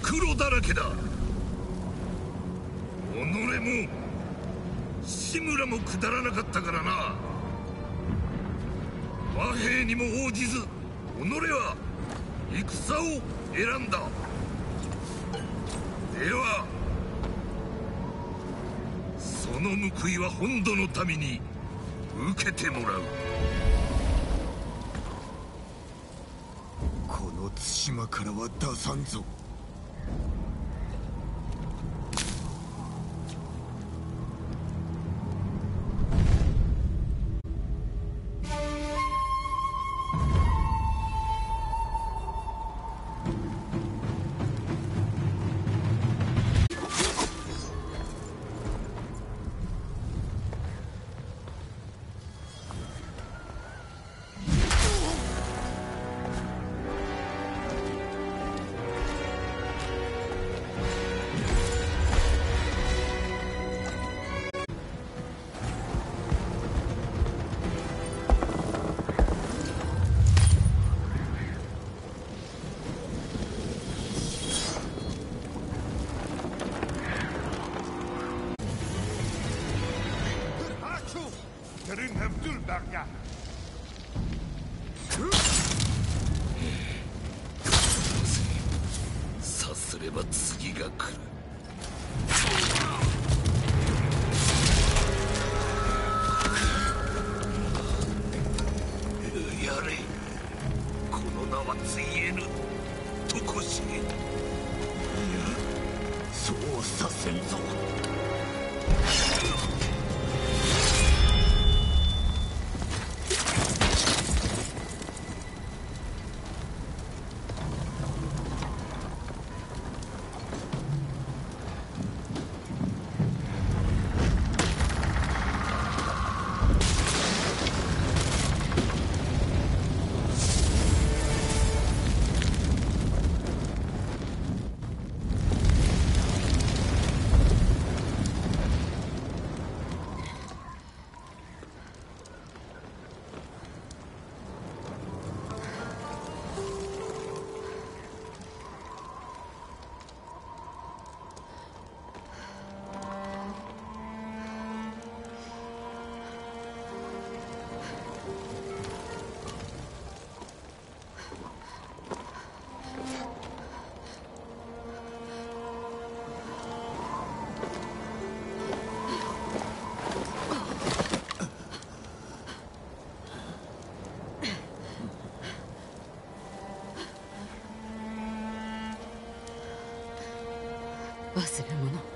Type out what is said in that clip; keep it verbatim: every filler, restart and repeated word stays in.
袋だらけだ。己も志村もくだらなかったからな。和平にも応じず己は戦を選んだ。ではその報いは本土の民に受けてもらう。 この対馬からは出さんぞ。 さすれば次が来る。やれ、この名はついえぬ。とこしえ。いや、 そうさせんぞ。 忘れ物。